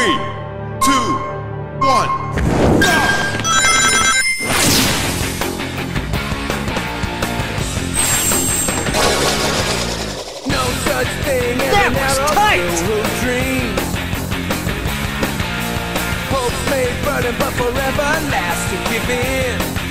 3, 2, 1, go! No such thing as That a was narrow tight. little dream. Hopes may burn but forever last to give in.